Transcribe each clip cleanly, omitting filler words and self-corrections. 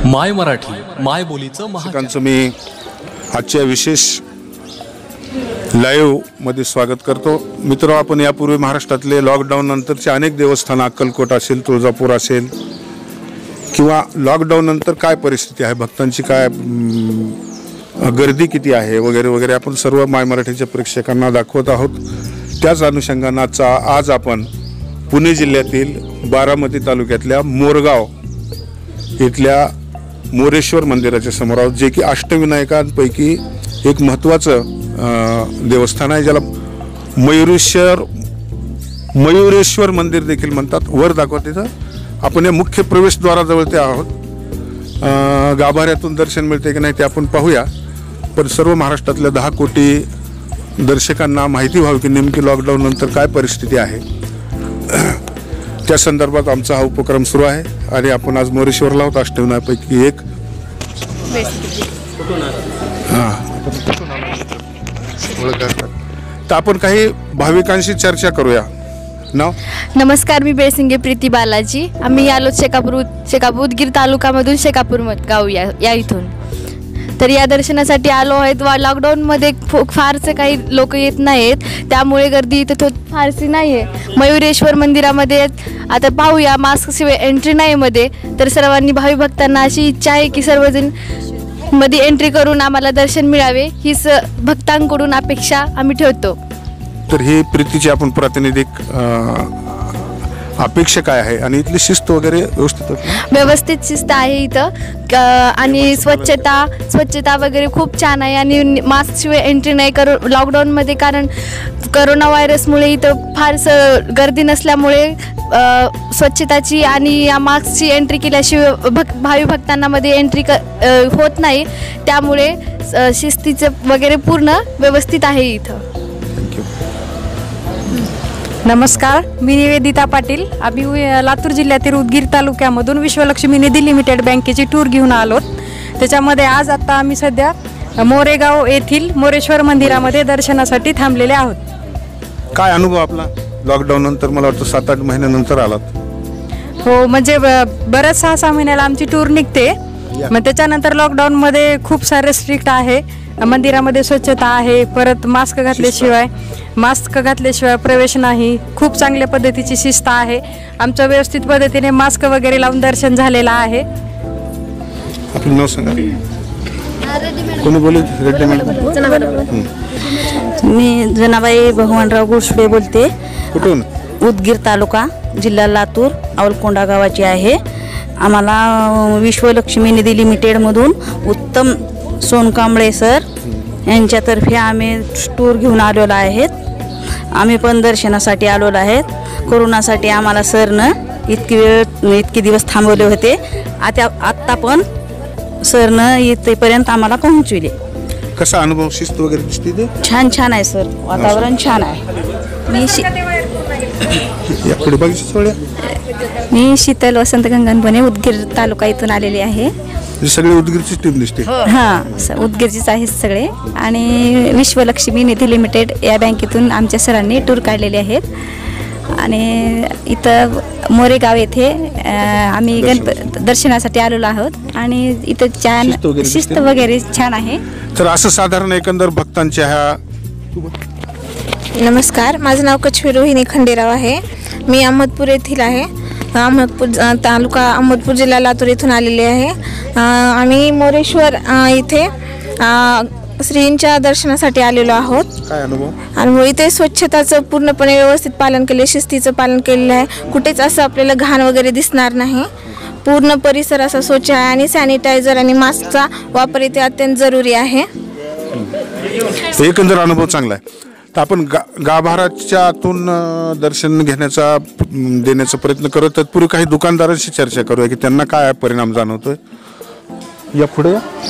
माय मराठी माय बोलीचं महाराष्ट्राचं मी आजच्या विशेष लाईव्ह मध्ये स्वागत करतो। मित्र, आपण यापूर्वी महाराष्ट्रातले लॉकडाऊन नंतरचे अनेक देवस्थान, अक्कलकोट असेल, तुळजापूर असेल किंवा लॉकडाऊन नंतर काय परिस्थिती आहे, भक्तांची काय गर्दी किती आहे वगैरे वगैरे आपण सर्व माय मराठीच्या प्रेक्षकांना दाखवत आहोत। त्याच अनुषंगाने आज आपण पुणे जिल्ह्यातील बारामती तालुक्यातल्या मोरगाव इथल्या मोरेश्वर मंदिराच्या समोर आहोत, जे की अष्टविनायकांपैकी एक महत्त्वाचं देवस्थान आहे, ज्याला मयुरेश्वर मंदिर देखील म्हणतात। वर दाखवा, तिथं आपण या मुख्य प्रवेशद्वाराजवळ ते आहोत। गाभाऱ्यातून दर्शन मिळते की नाही ते आपण पाहूया, पण सर्व महाराष्ट्रातल्या 10 कोटी दर्शकांना माहिती व्हावी की नेमकी लॉकडाऊन नंतर काय परिस्थिती आहे, त्या संदर्भात आमचा हा उपक्रम सुरू आहे। आणि आपण आज मोरेश्वरला आहोत, अष्टविनायकांपैकी एक। तर आपण काही भाविकांशी चर्चा करूया। नमस्कार, मी बेसिंगे प्रीती बालाजी। आम्ही आलो शेकापूर उदगीर तालुक्यामधून शेकापूर गाव या इथून। तर या दर्शनासाठी आलो आहेत। लॉकडाऊनमध्ये फारसे काही लोक येत नाहीत, त्यामुळे गर्दी इथं फारशी नाही आहे। मयुरेश्वर मंदिरामध्ये आता पाहूया, मास्कशिवाय एंट्री नाही मध्ये। तर सर्वांनी भावी भक्तांना अशी इच्छा आहे की सर्वजण मध्ये एंट्री करून आम्हाला दर्शन मिळावे, हीच भक्तांकडून अपेक्षा आम्ही ठेवतो। तर ही प्रीतीची आपण प्रातिनिधिक अपेक्षा काय आहे आणि इथली शिस्त वगैरे व्यवस्थित शिस्त आहे इथं, आणि स्वच्छता वगैरे खूप छान आहे। आणि मास्कशिवाय एंट्री नाही करू लॉकडाऊनमध्ये, कारण करोना व्हायरसमुळे इथं फारसं गर्दी नसल्यामुळे स्वच्छताची आणि या मास्कची एंट्री केल्याशिवाय भावी भक्तांना मध्ये एंट्री होत नाही, त्यामुळे शिस्तीचं वगैरे पूर्ण व्यवस्थित आहे इथं। नमस्कार, मी निवेदिता पाटील। आम्ही लातूर जिल्ह्यातील उदगीर तालुक्यामधून विश्वलक्ष्मी निधी लिमिटेड बँकेची टूर घेऊन आलोत। त्याच्यामध्ये आता आम्ही सध्या मोरेगाव येथील मोरेश्वर मंदिरामध्ये दर्शनासाठी थांबलेले आहोत। काय अनुभव आपला लॉकडाऊन नंतर? मला वाटतं 7-8 महिन्यानंतर आलात। हो, म्हणजे बऱ्याच 6-6 महिन्याला आमची टूर निघते। मग त्याच्यानंतर लॉकडाऊनमध्ये खूप सारे स्ट्रिक्ट आहे, मंदिरामध्ये स्वच्छता आहे, परत मास्क घातल्याशिवाय प्रवेश नाही। खूप चांगल्या पद्धतीची शिस्त आहे, आमच्या व्यवस्थित पद्धतीने मास्क वगैरे लावून दर्शन झालेलं आहे। आपलं नाव सांगा। कोणी बोलत? रेड्डी मॅडम। मी जनाबाई भगवानराव गोडसुडे बोलते। कुठून? उदगीर तालुका, जिल्हा लातूर, अवलकोंडा गावाची आहे। आम्हाला विश्वलक्ष्मी निधी लिमिटेडमधून उत्तम सोनकांबळे सर यांच्यातर्फे आम्ही टूर घेऊन आलेलो आहेत। आम्ही पण दर्शनासाठी आलेलो आहेत। कोरोनासाठी आम्हाला सरनं इतके दिवस थांबवले होते, आत्ता पण सरनं इथेपर्यंत आम्हाला पोहोचविले। कसा अनुभव? शिस्त वगैरे दिसते ते छान आहे सर, वातावरण छान आहे। मी शीतल वसंत गंगनपणे उदगीर तालुका इथून आलेली आहे। सगळे उदगीरची टीम दिसते? हां, उदगीरचीच आहेत सगळे। आणि विश्वलक्ष्मी निधी लिमिटेड या बँकेतून आमच्या सरांनी टूर काढलेले आहेत। आणि इथं मोरेगाव येथे आम्ही दर्शनासाठी आलेलो आहोत। आणि इथं छान शिस्त वगैरे छान आहे। तर असं साधारण एकंदर भक्तांच्या ह्या। नमस्कार, माझं नाव कछवी रोहिणी खंडेराव आहे। मी अहमदपूर येथील आहे। अहमदपूर तालुका, अहमदपूर जिल्हा, लातूर येथून आलेले आहे। आम्ही मोरेश्वर इथे श्रींच्या दर्शनासाठी आलेलो आहोत। काय अनुभव? अनुभव इथे स्वच्छताचं पूर्णपणे व्यवस्थित पालन केले, शिस्तीचं पालन केलेलं आहे। कुठेच असं आपल्याला घाण वगैरे दिसणार नाही। पूर्ण परिसर असा स्वच्छ आहे आणि सॅनिटायझर आणि मास्कचा वापर इथे अत्यंत जरुरी आहे। एकंदर अनुभव चांगला आहे। तर आपण गाभाराच्या आतून दर्शन देण्याचा प्रयत्न करत, तत्पूर्वी काही दुकानदारांशी चर्चा करूया की त्यांना काय परिणाम जाणवतोय। या पुढे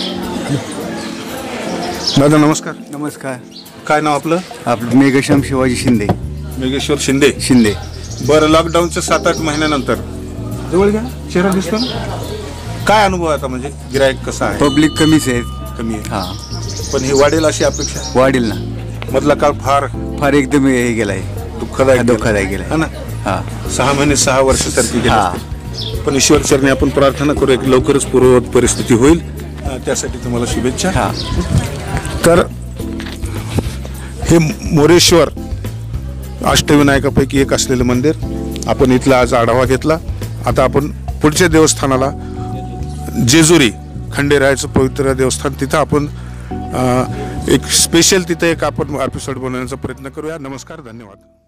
दादा, नमस्कार। नमस्कार। काय नाव आपलं? आपलं मेघश्याम शिवाजी शिंदे। मेघेश्वर शिंदे। बरं, लॉकडाऊनच्या 7-8 महिन्यानंतर जवळ घ्या, चेहरा दिसतो ना, काय अनुभव आता? म्हणजे गिराईक कसं आहे? पब्लिक कमी आहे। हां, पण हे वाढेल अशी अपेक्षा? वाढेल ना। मधला काळ फार एकदम हे गेलाय, दुःखदायक गेलाय ना। 6 महिने 6 वर्ष सारखी गेली। पण ईश्वर चरणी आपण प्रार्थना करूया की लवकरच पूर्ववत परिस्थिती होईल. त्यासाठी तुम्हाला शुभेच्छा. तर हे मोरेश्वर अष्टविनायकापैकी एक असलेलं मंदिर आपण इथला आज आढावा घेतला. आता आपण पुढच्या देवस्थानाला जेजुरी खंडेरायाचं पवित्र देवस्थान तिथं आपण एक स्पेशल तिथं एक आपण एपिसोड बनवण्याचा प्रयत्न करूया. नमस्कार, धन्यवाद.